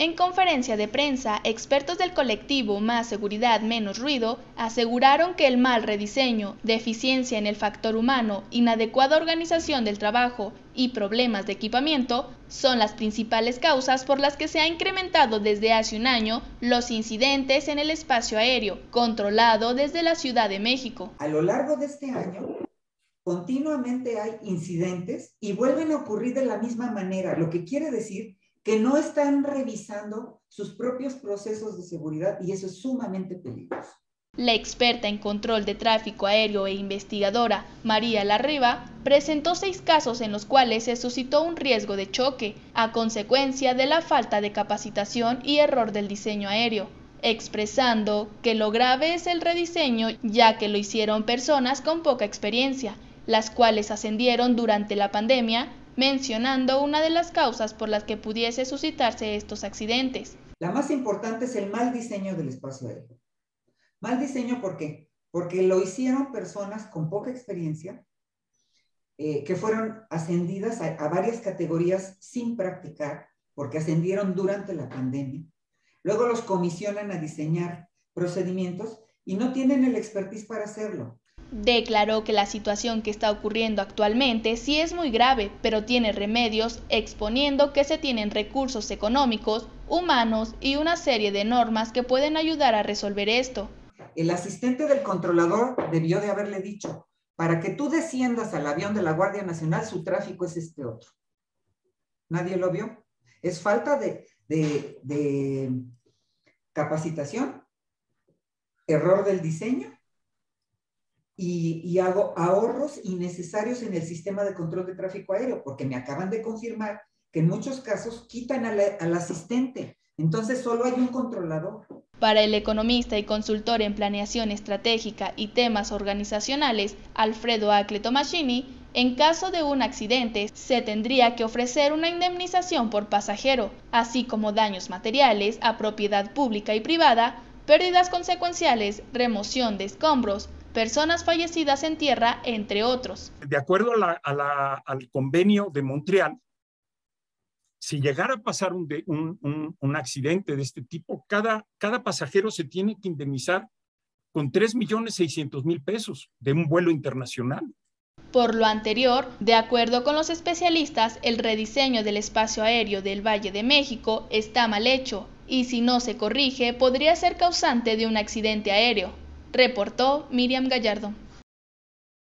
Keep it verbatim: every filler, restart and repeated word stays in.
En conferencia de prensa, expertos del colectivo Más Seguridad, Menos Ruido aseguraron que el mal rediseño, deficiencia en el factor humano, inadecuada organización del trabajo y problemas de equipamiento son las principales causas por las que se ha incrementado desde hace un año los incidentes en el espacio aéreo, controlado desde la Ciudad de México. A lo largo de este año, continuamente hay incidentes y vuelven a ocurrir de la misma manera, lo que quiere decir que no están revisando sus propios procesos de seguridad y eso es sumamente peligroso. La experta en control de tráfico aéreo e investigadora María Larriba presentó seis casos en los cuales se suscitó un riesgo de choque a consecuencia de la falta de capacitación y error del diseño aéreo, expresando que lo grave es el rediseño ya que lo hicieron personas con poca experiencia, las cuales ascendieron durante la pandemia, mencionando una de las causas por las que pudiese suscitarse estos accidentes. La más importante es el mal diseño del espacio aéreo. Mal diseño, ¿por qué? Porque lo hicieron personas con poca experiencia, eh, que fueron ascendidas a, a varias categorías sin practicar, porque ascendieron durante la pandemia. Luego los comisionan a diseñar procedimientos y no tienen el expertise para hacerlo. Declaró que la situación que está ocurriendo actualmente sí es muy grave, pero tiene remedios, exponiendo que se tienen recursos económicos, humanos y una serie de normas que pueden ayudar a resolver esto. El asistente del controlador debió de haberle dicho, para que tú desciendas al avión de la Guardia Nacional, su tráfico es este otro. Nadie lo vio. Es falta de, de, de capacitación, error del diseño, y, y hago ahorros innecesarios en el sistema de control de tráfico aéreo, porque me acaban de confirmar que en muchos casos quitan al, al asistente, entonces solo hay un controlador. Para el economista y consultor en planeación estratégica y temas organizacionales, Alfredo Acle Tomasini, en caso de un accidente se tendría que ofrecer una indemnización por pasajero, así como daños materiales a propiedad pública y privada, pérdidas consecuenciales, remoción de escombros, personas fallecidas en tierra, entre otros. De acuerdo a la, a la, al convenio de Montreal, si llegara a pasar un, de, un, un, un accidente de este tipo, cada, cada pasajero se tiene que indemnizar con tres millones seiscientos mil pesos de un vuelo internacional. Por lo anterior, de acuerdo con los especialistas, el rediseño del espacio aéreo del Valle de México está mal hecho y si no se corrige podría ser causante de un accidente aéreo, reportó Miriam Gallardo.